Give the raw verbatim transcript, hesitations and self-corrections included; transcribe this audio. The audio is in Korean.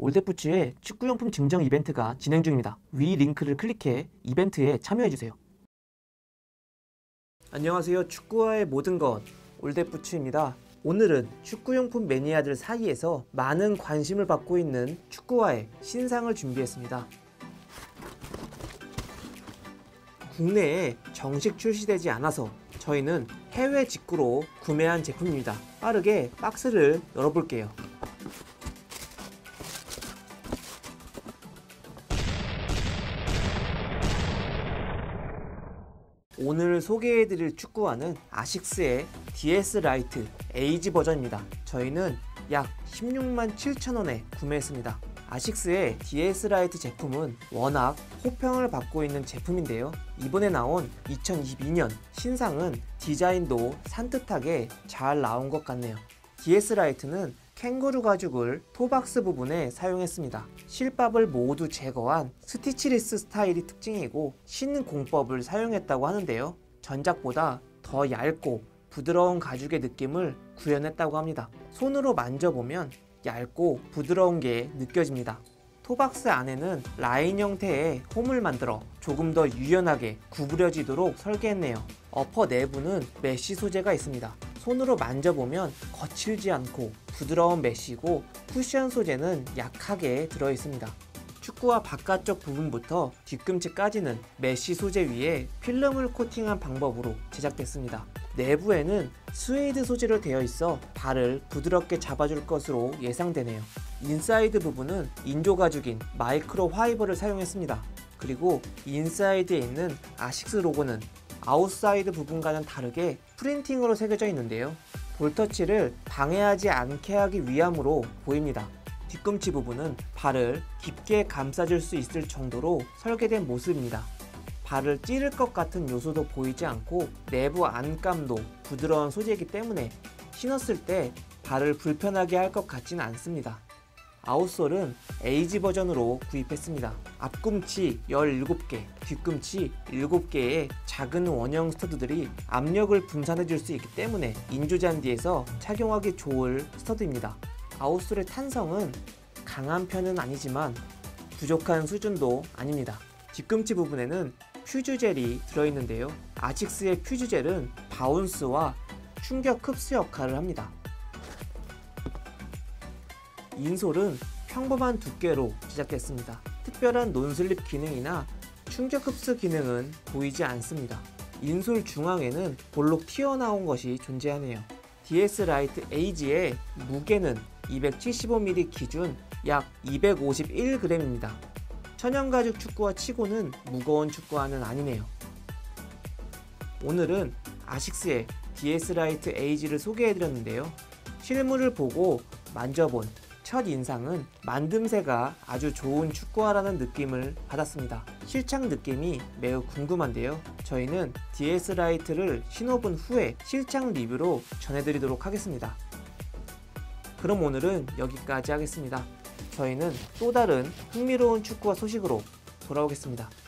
올댓부츠의 축구용품 증정 이벤트가 진행 중입니다. 위 링크를 클릭해 이벤트에 참여해주세요. 안녕하세요. 축구화의 모든 것 올댓부츠입니다. 오늘은 축구용품 매니아들 사이에서 많은 관심을 받고 있는 축구화의 신상을 준비했습니다. 국내에 정식 출시되지 않아서 저희는 해외 직구로 구매한 제품입니다. 빠르게 박스를 열어볼게요. 오늘 소개해드릴 축구화는 아식스의 디에스 라이트 에이지 버전입니다. 저희는 약 십육만 칠천 원에 구매했습니다. 아식스의 디에스 라이트 제품은 워낙 호평을 받고 있는 제품인데요. 이번에 나온 이천이십이 년 신상은 디자인도 산뜻하게 잘 나온 것 같네요. 디에스 라이트는 캥거루 가죽을 토박스 부분에 사용했습니다. 실밥을 모두 제거한 스티치리스 스타일이 특징이고 신는 공법을 사용했다고 하는데요. 전작보다 더 얇고 부드러운 가죽의 느낌을 구현했다고 합니다. 손으로 만져보면 얇고 부드러운 게 느껴집니다. 토박스 안에는 라인 형태의 홈을 만들어 조금 더 유연하게 구부려지도록 설계했네요. 어퍼 내부는 메쉬 소재가 있습니다. 손으로 만져보면 거칠지 않고 부드러운 메쉬고 쿠션 소재는 약하게 들어있습니다. 축구화 바깥쪽 부분부터 뒤꿈치까지는 메쉬 소재 위에 필름을 코팅한 방법으로 제작됐습니다. 내부에는 스웨이드 소재로 되어 있어 발을 부드럽게 잡아줄 것으로 예상되네요. 인사이드 부분은 인조 가죽인 마이크로 파이버를 사용했습니다. 그리고 인사이드에 있는 아식스 로고는 아웃사이드 부분과는 다르게 프린팅으로 새겨져 있는데요. 볼터치를 방해하지 않게 하기 위함으로 보입니다. 뒤꿈치 부분은 발을 깊게 감싸줄 수 있을 정도로 설계된 모습입니다. 발을 찌를 것 같은 요소도 보이지 않고 내부 안감도 부드러운 소재이기 때문에 신었을 때 발을 불편하게 할 것 같지는 않습니다. 아웃솔은 에이지 버전으로 구입했습니다. 앞꿈치 열일곱 개, 뒤꿈치 일곱 개의 작은 원형 스터드들이 압력을 분산해 줄 수 있기 때문에 인조잔디에서 착용하기 좋을 스터드입니다. 아웃솔의 탄성은 강한 편은 아니지만 부족한 수준도 아닙니다. 뒤꿈치 부분에는 퓨즈젤이 들어있는데요. 아식스의 퓨즈젤은 바운스와 충격 흡수 역할을 합니다. 인솔은 평범한 두께로 제작됐습니다. 특별한 논슬립 기능이나 충격 흡수 기능은 보이지 않습니다. 인솔 중앙에는 볼록 튀어나온 것이 존재하네요. 디에스 라이트 에이지의 무게는 이백칠십오 밀리미터 기준 약 이백오십일 그램입니다. 천연가죽 축구화 치고는 무거운 축구화는 아니네요. 오늘은 아식스의 디에스 라이트 에이지를 소개해드렸는데요. 실물을 보고 만져본 첫 인상은 만듦새가 아주 좋은 축구화라는 느낌을 받았습니다. 실착 느낌이 매우 궁금한데요. 저희는 디에스 라이트를 신어본 후에 실착 리뷰로 전해드리도록 하겠습니다. 그럼 오늘은 여기까지 하겠습니다. 저희는 또 다른 흥미로운 축구화 소식으로 돌아오겠습니다.